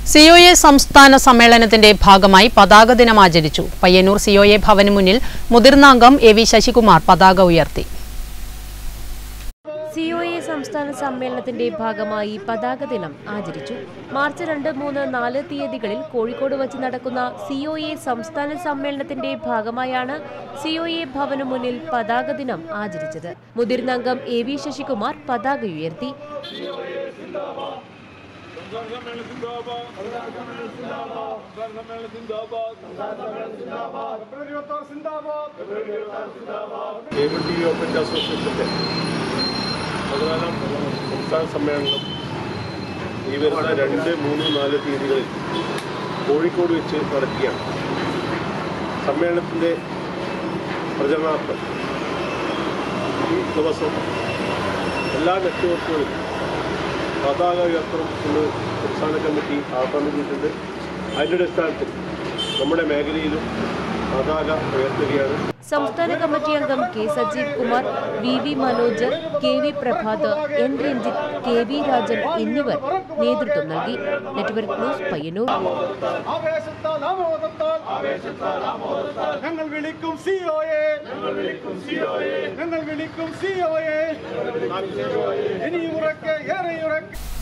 COA സംസ്ഥാന സമ്മേളനത്തിന്റെ ഭാഗമായി പതാക ദിനം ആചരിച്ചു. പയ്യന്നൂർ സിഒഎ ഭവന് മുന്നിൽ മുതിർന്ന അംഗം എ.വി. ശശികുമാർ പതാക ഉയർത്തി. സിഒഎ സംസ്ഥാന സമ്മേളനത്തിന്റെ ഭാഗമായി പതാക ദിനം ആചരിച്ചു. മാർച്ച് 2, 3, 4 തീയതികളിൽ കോഴിക്കോട് വച്ച് നടക്കുന്ന സിഒഎ സംസ്ഥാന സമ്മേളനത്തിന്റെ ഭാഗമായാണ് സിഒഎ ഭവന് മുന്നിൽ പതാക ദിനം ആചരിച്ചത്. മുതിർന്ന അംഗം എ.വി. ശശികുമാർ പതാക ഉയർത്തി. സംസ്ഥാന സമ്മേളനം ഈ വരുന്ന 2, 3, 4 തീയതികളിൽ കോഴിക്കോട് വെച്ച് നടക്കുകയാണ്. സമ്മേളനത്തിൻ്റെ പ്രചരണാർത്ഥം ഈ ദിവസം എല്ലാ നെറ്റ്വർക്കുകളിലും പതാക ഉയർത്തണം എന്ന് സംസ്ഥാന കമ്മിറ്റി ആഹ്വാനം ചെയ്തിട്ടുണ്ട്. അതിൻ്റെ അടിസ്ഥാനത്തിൽ നമ്മുടെ മേഖലയിലും പതാക ഉയർത്തുകയാണ്. സംസ്ഥാന കമ്മിറ്റി അംഗം K Sajeev Kumar, V Manoj, K V. Prabhath, N Ranjith, K V. Rajan എന്നിവർ നേതൃത്വം നൽകി. Network news Payyanur. ഞങ്ങൾ വിളിക്കും സിഒഎ, ഞങ്ങൾ വിളിക്കും സിഒഎ, ഇനി ഉറക്കെ ഏറെ ഉറക്കെ.